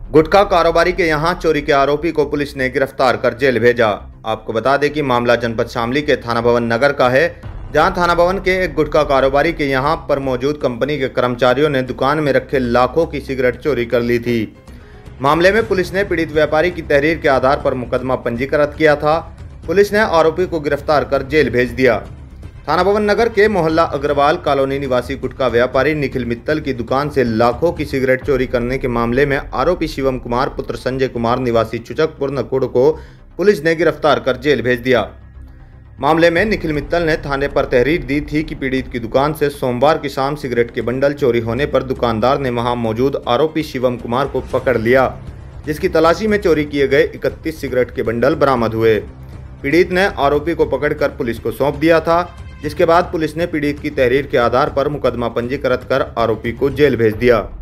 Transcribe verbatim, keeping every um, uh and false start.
गुटखा कारोबारी के यहां चोरी के आरोपी को पुलिस ने गिरफ्तार कर जेल भेजा। आपको बता दें कि मामला जनपद शामली के थाना भवन नगर का है, जहां थाना भवन के एक गुटखा कारोबारी के यहां पर मौजूद कंपनी के कर्मचारियों ने दुकान में रखे लाखों की सिगरेट चोरी कर ली थी। मामले में पुलिस ने पीड़ित व्यापारी की तहरीर के आधार पर मुकदमा पंजीकृत किया था। पुलिस ने आरोपी को गिरफ्तार कर जेल भेज दिया। थाना भवन नगर के मोहल्ला अग्रवाल कॉलोनी निवासी गुटखा व्यापारी निखिल मित्तल की दुकान से लाखों की सिगरेट चोरी करने के मामले में आरोपी शिवम कुमार पुत्र संजय कुमार निवासी चुचकपुर नकुड़ को पुलिस ने गिरफ्तार कर जेल भेज दिया। मामले में निखिल मित्तल ने थाने पर तहरीर दी थी कि पीड़ित की दुकान से सोमवार की शाम सिगरेट के बंडल चोरी होने पर दुकानदार ने वहां मौजूद आरोपी शिवम कुमार को पकड़ लिया, जिसकी तलाशी में चोरी किए गए इकतीस सिगरेट के बंडल बरामद हुए। पीड़ित ने आरोपी को पकड़कर पुलिस को सौंप दिया था, जिसके बाद पुलिस ने पीड़ित की तहरीर के आधार पर मुकदमा पंजीकृत कर आरोपी को जेल भेज दिया।